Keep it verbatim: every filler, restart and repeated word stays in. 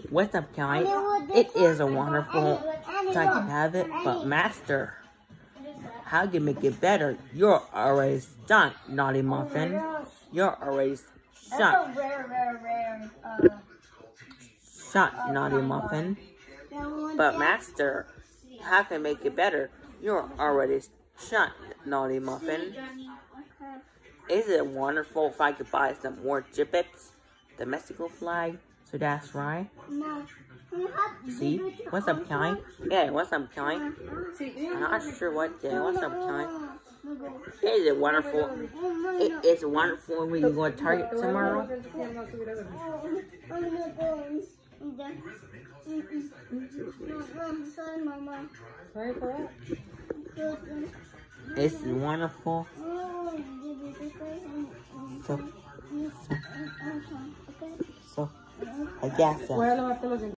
what's up, Kelly? It is a wonderful time to have it, but Master, how can you make it better? You're already stunned, Naughty Muffin. You're already shut. That's a rare, rare, rare. Uh, Shut, uh, Naughty Muffin. But Master, how can I make it better? You're already shut, Naughty Muffin. Is it wonderful if I could buy some more gibbets? The Mexico flag? So that's right. See? What's up, Kelly? Yeah, what's up, Kelly? I'm not sure what day. What's up, Kelly? Is it wonderful? It is wonderful when we can go to Target tomorrow. It's wonderful. So, so, so I guess so.